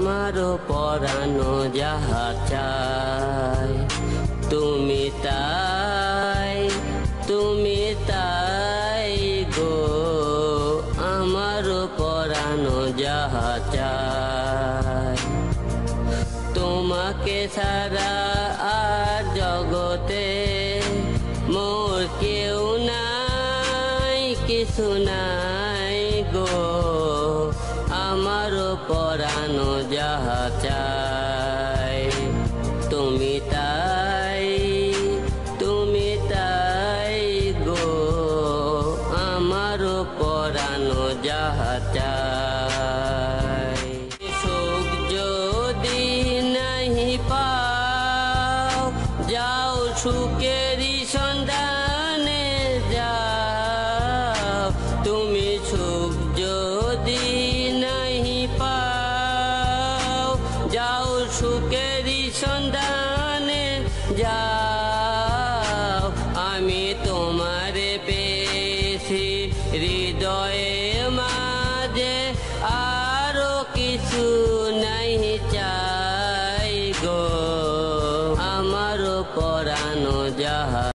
আমারও পরানো যাহা চাই, তুমি তাই গো, আমারও পরানো যাহা চাই। তোমাকে ছাড়া আর জগতে মোর কেউ নাই, কিছু নাই গো, আমারও পরানো যাহা চাই। তুমি তাই গো, আমারও পরানো যাহা চাই। সুখ যদি নাহি পাও, যাও সুখেরই সন্ধানে যাও। তুমি সুখ যদি নাহি পাও, যাও সুখেরই সন্ধানে যাও। আমি তোমারে পেয়েছি হৃদয়ে মাঝে, আরো কিছু নাই চাই গো, আমারও পরানো যাহা